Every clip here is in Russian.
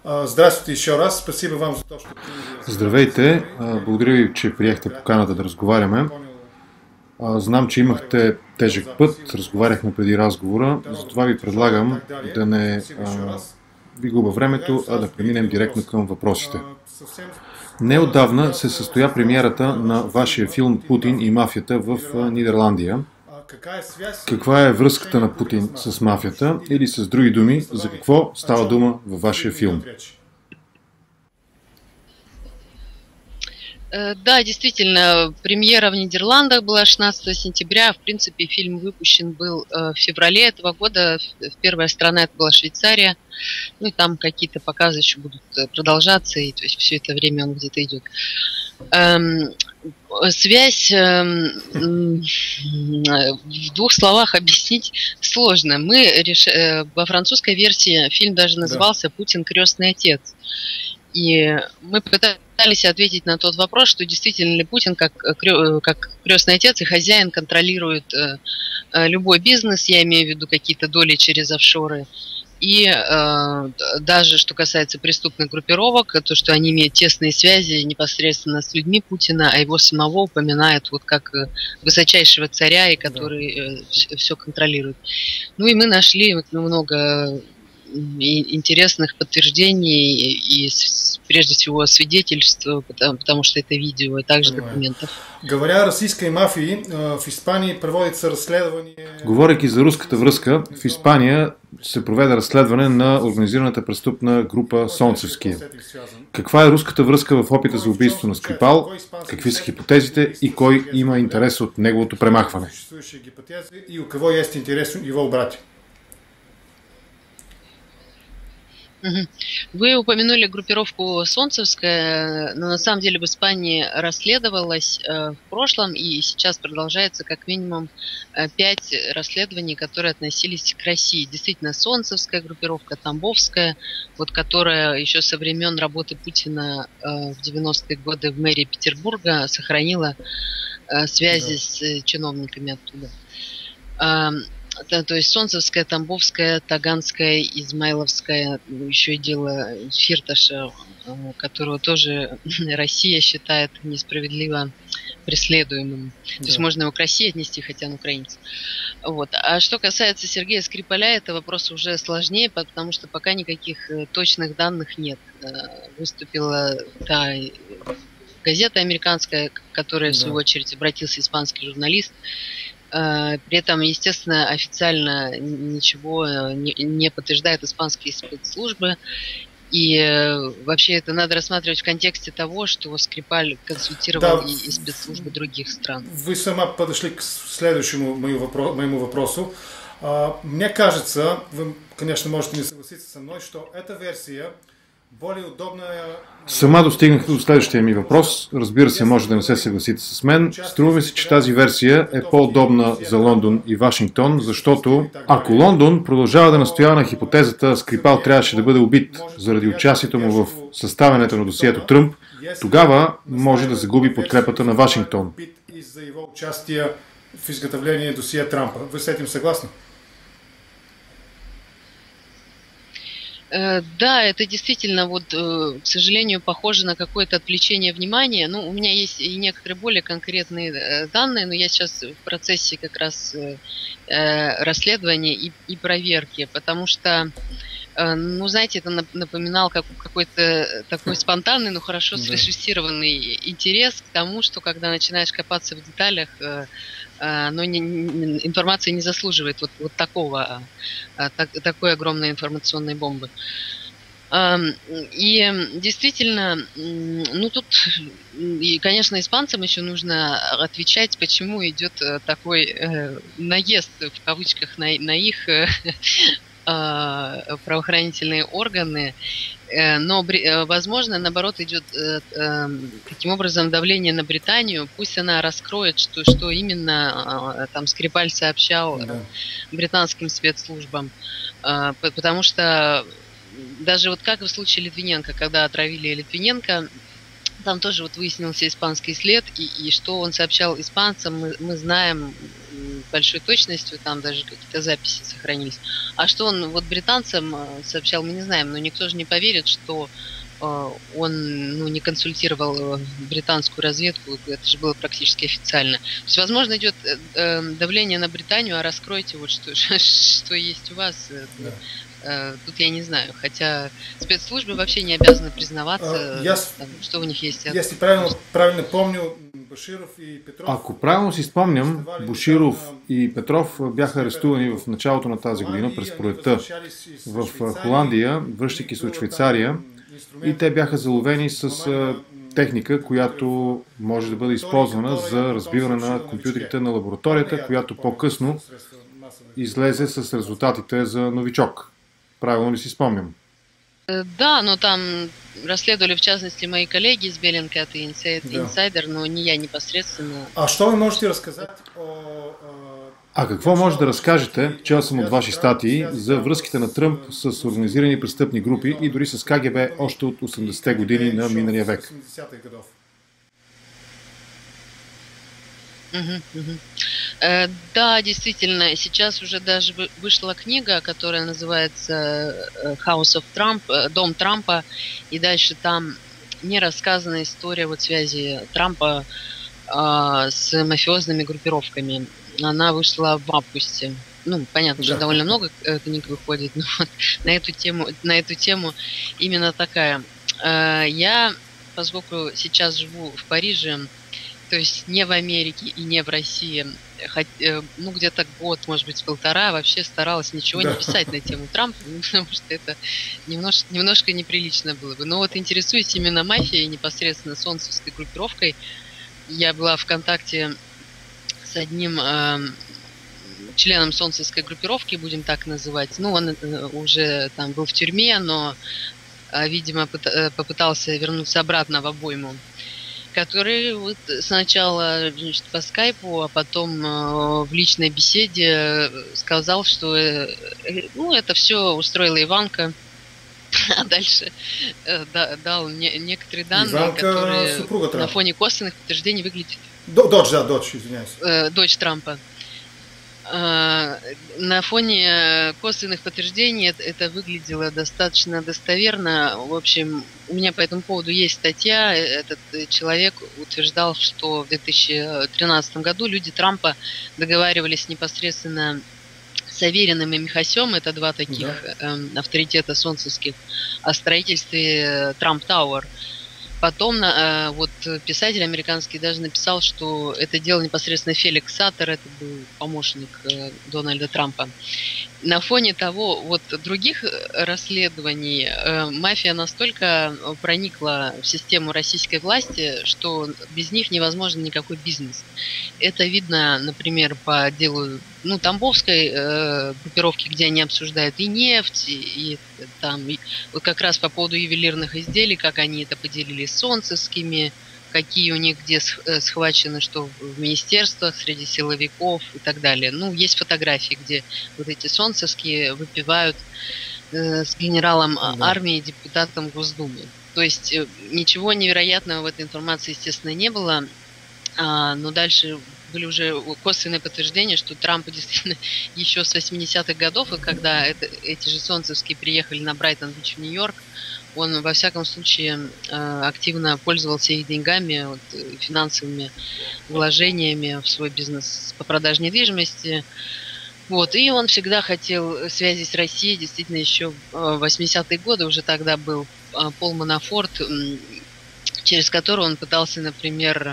Здравствуйте еще раз. Спасибо вам за то, что Здравейте, благодаря ви, че приехте поканата да разговаряме. Знам, че имахте тежък път, разговаряхме преди разговора, затова ви предлагам да не ви губа времето, а да преминем директно към въпросите. Неотдавна се състоя премиерата на вашия филм «Путин и мафията» в Нидерландия. Каква е връзката на Путин с мафията или с други думи, за какво става дума във вашия филм? Да, действительно, премьера в Нидерландах была 16 сентября. В принципе, фильм выпущен был в феврале этого года. Первая страна это была Швейцария. Ну и там какие-то показы еще будут продолжаться, и то есть все это время он где-то идет. Связь в двух словах объяснить сложно. Во французской версии фильм даже назывался «Путин крестный отец». И мы пытались ответить на тот вопрос, что действительно ли Путин как крестный отец и хозяин контролирует любой бизнес, я имею в виду какие-то доли через офшоры. И даже что касается преступных группировок, то, что они имеют тесные связи непосредственно с людьми Путина, а его самого упоминают вот как высочайшего царя, и который все контролирует. Ну и мы нашли много интересных подтверждений и прежде всего свидетельств, потому что это видео, и также документов. Говоря о российской мафии, в Испании проводится разследвание... Говорейки за руската връзка, в Испания се проведе разследване на организираната престъпна група Слънчевския. Каква е руската връзка в опита за убийство на Скрипал, какви са хипотезите и кой има интерес от неговото премахване? И у кого есть интерес его убрать? Вы упомянули группировку Солнцевская, но на самом деле в Испании расследовалась в прошлом, и сейчас продолжается как минимум 5 расследований, которые относились к России. Действительно, Солнцевская группировка, Тамбовская, вот, которая еще со времен работы Путина в 90-е годы в мэрии Петербурга сохранила связи с чиновниками оттуда. То есть Солнцевская, Тамбовская, Таганская, Измайловская, еще и дело Фирташа, которого тоже Россия считает несправедливо преследуемым. То есть можно его к России отнести, хотя он украинец. Вот. А что касается Сергея Скрипаля, это вопрос уже сложнее, потому что пока никаких точных данных нет. Выступила газета американская, которая в свою очередь обратился испанский журналист. При этом, естественно, официально ничего не подтверждают испанские спецслужбы. И вообще это надо рассматривать в контексте того, что Скрипаль консультировал и спецслужбы других стран. Вы сама подошли к следующему моему вопросу. Мне кажется, вы, конечно, можете не согласиться со мной, что эта версия более удобная... Сама достигнах до следващия ми въпрос. Разбира се, може да не се съгласите с мен. Струва ми се, че тази версия е по-удобна за Лондон и Вашингтон, защото ако Лондон продължава да настоява на хипотезата Скрипал трябваше да бъде убит заради участието му в съставянето на досието Тръмп, тогава може да загуби подкрепата на Вашингтон. И за его участие в изготовлении досия Трампа. Вы с этим согласны? Да, это действительно, вот, к сожалению, похоже на какое-то отвлечение внимания. Ну, у меня есть и некоторые более конкретные данные, но я сейчас в процессе как раз расследования и проверки, потому что, ну, знаете, это напоминал какой-то такой спонтанный, но хорошо срежиссированный интерес к тому, что когда начинаешь копаться в деталях, но информация не заслуживает вот такой огромной информационной бомбы. И действительно, ну тут, и, конечно, испанцам еще нужно отвечать, почему идет такой наезд, в кавычках, на их правоохранительные органы. Но, возможно, наоборот, идет таким образом давление на Британию. Пусть она раскроет, что именно там Скрипаль сообщал британским спецслужбам. Потому что даже вот как в случае Литвиненко, когда отравили Литвиненко, там тоже вот выяснился испанский след, и что он сообщал испанцам, мы знаем большой точностью, там даже какие-то записи сохранились. А что он вот британцам сообщал, мы не знаем, но никто же не поверит, что он не консультировал британскую разведку, это же было практически официально. То есть, возможно, идет давление на Британию, а раскройте вот что есть у вас. Тут я не знаю, хотя спецслужбы вообще не обязаны признаваться, что у них есть. Если правильно помню, Баширов и Петров... Ако правилно си спомням, Буширов и Петров бяха арестувани в началото на тази година, през пролетта, в Холандия, връщайки се от Швейцария, и те бяха заловени с техника, която може да бъде използвана за разбиване на компютрите на лабораторията, която по-късно излезе с резултатите за новичок. Правильно ли си спомням? Да, но там расследовали, в частности, мои коллеги из Bellingcat и Insider, но не я непосредствено. А что вы можете рассказать А какво може да разкажете, чел съм от ваши статии, за връзките на Тръмп с организирани престъпни групи и дори с КГБ още от 80-те години на миналия век? Да, действительно, сейчас уже даже вышла книга, которая называется House of Trump, Дом Трампа, и дальше там не рассказана история вот связи Трампа с мафиозными группировками. Она вышла в августе. Ну, понятно, что довольно много книг выходит, но вот на эту тему именно такая. Я, поскольку сейчас живу в Париже, то есть не в Америке и не в России, ну, где-то год, может быть, полтора, вообще старалась ничего не писать на тему Трампа, потому что это немножко неприлично было бы. Но вот интересуюсь именно мафией, непосредственно солнцевской группировкой. Я была в контакте с одним членом солнцевской группировки, будем так называть. Ну, он уже там был в тюрьме, но, видимо, попытался вернуться обратно в обойму, который вот сначала, значит, по скайпу, а потом в личной беседе сказал, что ну, это все устроила Иванка, а дальше дал некоторые данные, Иванка, которые на фоне косвенных подтверждений выглядят... Дочь, извиняюсь. Дочь Трампа. На фоне косвенных подтверждений это выглядело достаточно достоверно. В общем, у меня по этому поводу есть статья. Этот человек утверждал, что в 2013 году люди Трампа договаривались непосредственно с Авериным и Михасем, это два таких авторитета солнцевских, о строительстве Трамп Тауэр. Потом вот писатель американский даже написал, что это делал непосредственно Феликс Саттер, это был помощник Дональда Трампа. На фоне того, вот других расследований, мафия настолько проникла в систему российской власти, что без них невозможен никакой бизнес. Это видно, например, по делу Тамбовской группировки, где они обсуждают и нефть, и там вот как раз по поводу ювелирных изделий, как они это поделили с солнцевскими, какие у них где схвачены, что в министерствах, среди силовиков и так далее. Ну, есть фотографии, где вот эти солнцевские выпивают с генералом армии, депутатом Госдумы. То есть ничего невероятного в этой информации, естественно, не было, но дальше были уже косвенные подтверждения, что Трамп действительно еще с 80-х годов, и когда эти же солнцевские приехали на Брайтон-Бич в Нью-Йорк, он, во всяком случае, активно пользовался их деньгами, вот, финансовыми вложениями в свой бизнес по продаже недвижимости. Вот, и он всегда хотел связи с Россией, действительно, еще в 80-е годы уже тогда был Пол Манафорт, через которого он пытался, например,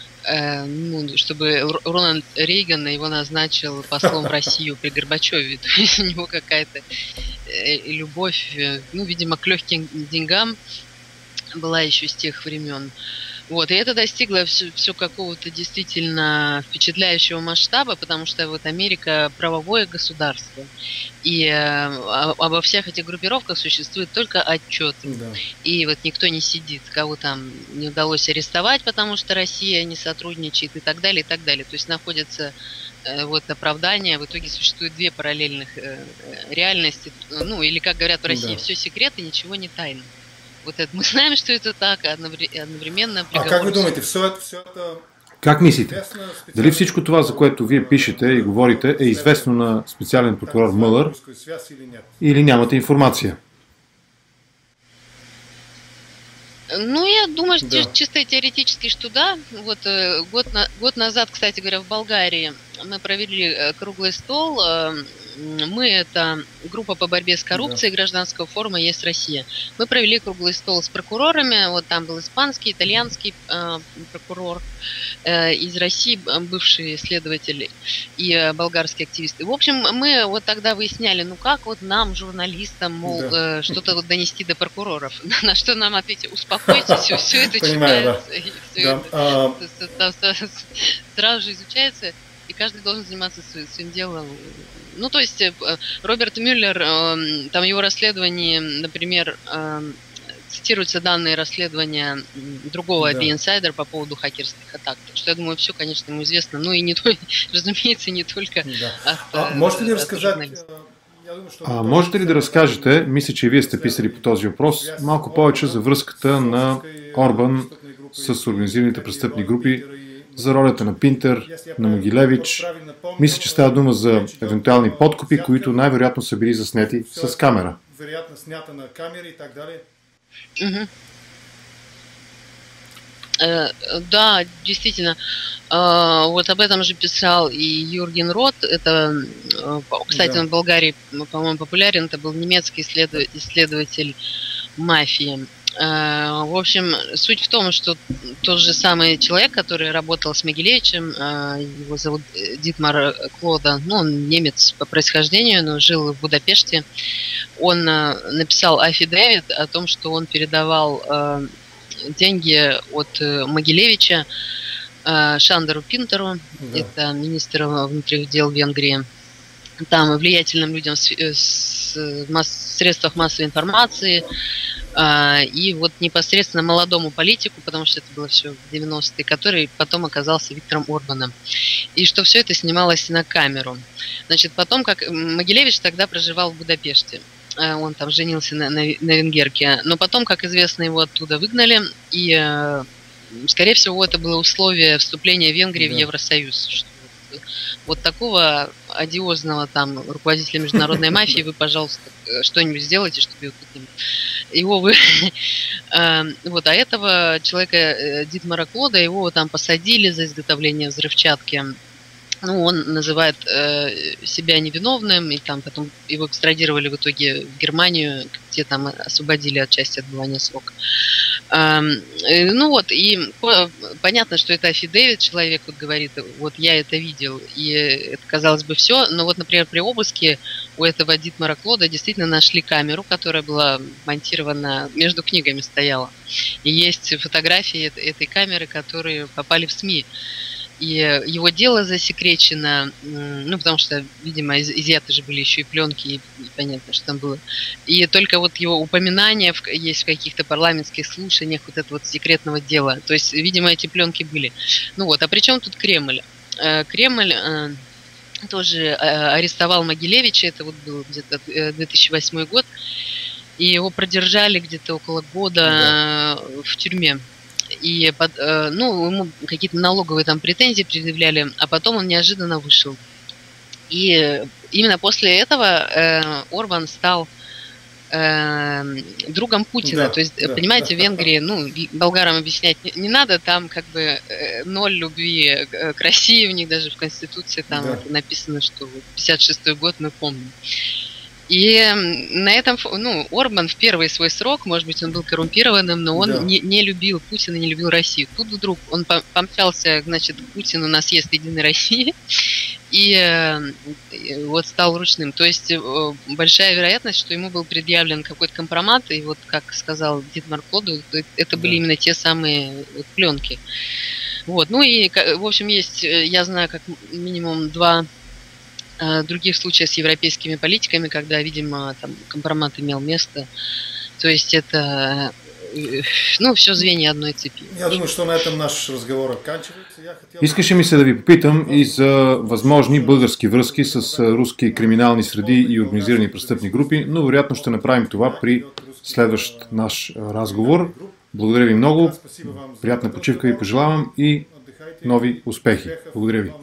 чтобы Рональд Рейган его назначил послом в Россию при Горбачеве. То есть у него какая-то любовь, видимо, к легким деньгам была еще с тех времен. Вот, и это достигло все какого-то действительно впечатляющего масштаба, потому что вот Америка правовое государство, и обо всех этих группировках существует только отчеты. Да. И вот никто не сидит, кого там не удалось арестовать, потому что Россия не сотрудничает и так далее, и так далее. То есть находятся вот оправдания, в итоге существует две параллельных реальности, или, как говорят в России, все секреты, ничего не тайно. Вот это мы знаем, что это так, одновременно... А как вы думаете, все это Как мислите? Дали всичко това, за което вие пишете и говорите, е известно на специален прокурор Мюллер или нямате информация? Ну, я думаю, что чисто теоретически, что да. Вот год назад, кстати говоря, в Болгарии мы провели круглый стол. Мы, это группа по борьбе с коррупцией гражданского форума «Есть Россия». Мы провели круглый стол с прокурорами. Вот там был испанский, итальянский прокурор из России, бывший следователь, и болгарские активисты. В общем, мы вот тогда выясняли, ну как вот нам, журналистам, мол, что-то вот донести до прокуроров. На что нам ответили: успокойтесь, все это читается, и все это сразу же изучается. И каждый должен заниматься своим делом. Ну, то есть Роберт Мюллер, там его расследование, например, цитируются данные расследования другого The Insider по поводу хакерских атак. Так что я думаю, все, конечно, ему известно. Ну и не только, разумеется, не только можете ли рассказать? Можете ли да разкажете, мисля, че вие сте писали по този въпрос, малко повече за връзката на Орбан с организираните престъпни групи, за ролята на Пинтер, на Могилевич. Мисля, че става дума за евентуални подкупи, които най-вероятно са били заснети с камера. Вероятно снято на камери и так далее. Да, действительно. Вот об этом же писал и Юрген Рот. Это, кстати, он в Болгарии, по-моему, популярен. Это был немецкий исследователь мафии. В общем, суть в том, что тот же самый человек, который работал с Могилевичем, его зовут Дитмар Клода, ну, он немец по происхождению, но жил в Будапеште, он написал аффидевит о том, что он передавал деньги от Могилевича Шандору Пинтеру, это министр внутренних дел Венгрии, там влиятельным людям в средствах массовой информации, и вот непосредственно молодому политику, потому что это было все в 90-е, который потом оказался Виктором Орбаном. И что все это снималось на камеру. Значит, потом, как Могилевич тогда проживал в Будапеште, он там женился на венгерке, но потом, как известно, его оттуда выгнали, и, скорее всего, это было условие вступления Венгрии в Евросоюз. Вот такого одиозного там руководителя международной мафии вы, пожалуйста, что-нибудь сделайте, чтобы его вы... Вот, а этого человека, Дитмара Клода, его там посадили за изготовление взрывчатки. Ну, он называет себя невиновным, и там потом его экстрадировали в итоге в Германию, где там освободили от части отбывания срока. Ну вот, и понятно, что это аффидевит, человек вот говорит, вот я это видел, и это, казалось бы, все, но вот, например, при обыске у этого Дитмара Клода действительно нашли камеру, которая была монтирована, между книгами стояла, и есть фотографии этой камеры, которые попали в СМИ. И его дело засекречено, ну, потому что, видимо, изъяты же были еще и пленки, и понятно, что там было. И только вот его упоминания есть в каких-то парламентских слушаниях вот этого вот секретного дела. То есть, видимо, эти пленки были. Ну вот, а при чем тут Кремль? Кремль тоже арестовал Могилевича, это вот был где-то 2008 год, и его продержали где-то около года в тюрьме. И ну, ему какие-то налоговые там претензии предъявляли, а потом он неожиданно вышел. И именно после этого Орбан стал другом Путина. То есть, понимаете, в Венгрии, ну, болгарам объяснять не надо, там как бы ноль любви к России, у них даже в Конституции там написано, что 56-й год мы помним. И на этом, ну, Орбан в первый свой срок, может быть, он был коррумпированным, но он не любил Путина, не любил Россию. Тут вдруг он помчался, значит, к Путину на съезд Единой России и вот стал ручным. То есть большая вероятность, что ему был предъявлен какой-то компромат, и вот, как сказал Дитмар Клоду, это были именно те самые пленки. Вот, ну и, в общем, есть, я знаю, как минимум два других случаев с европейскими политиками, когда, видимо, там компромат имел место. То есть это, ну, все звенья одной цепи. Я думаю, что на этом наш разговор оканчивается. Искаше ми се да ви попитам и за възможни български връзки с руски криминални среди и организирани престъпни групи, но вероятно ще направим това при следващ наш разговор. Благодаря ви много, приятна почивка ви пожелавам и нови успехи. Благодаря ви.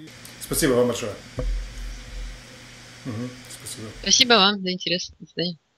Спасибо вам большое. Спасибо. Спасибо вам за интерес. До свидания.